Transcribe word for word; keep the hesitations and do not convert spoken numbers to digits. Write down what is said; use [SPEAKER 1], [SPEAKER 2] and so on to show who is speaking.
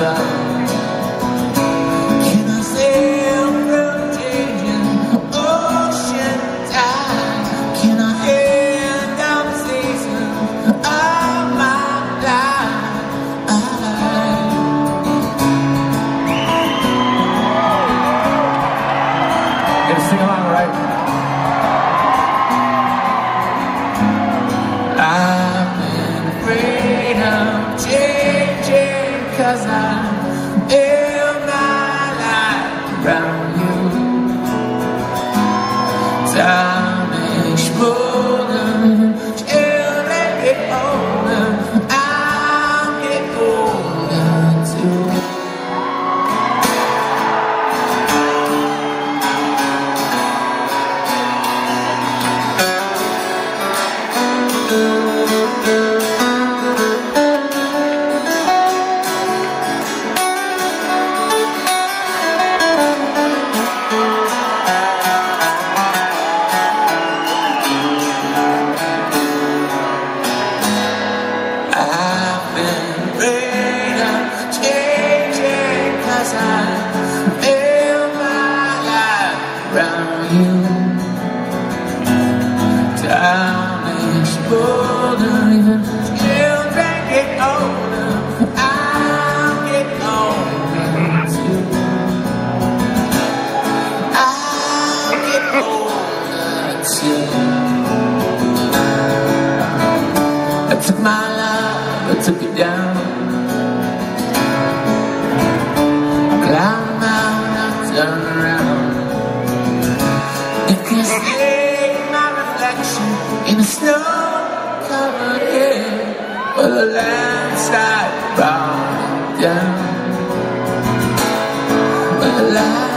[SPEAKER 1] Can I sail from changing ocean tide? Can I end up season of my life?
[SPEAKER 2] You gotta sing along, right?
[SPEAKER 1] I've been afraid of changing, 'cause I live my life around you. Time is rolling, children get older, I'll get older too. I've been afraid of changing, 'cause I live my life around you. Time is rolling, even children get older, I'll get older too. I'll get older too. I took my life, I took it down. I climbed out, I turned around. You can see my reflection in the snow-covered hill, where the landslide brought it down. Where the light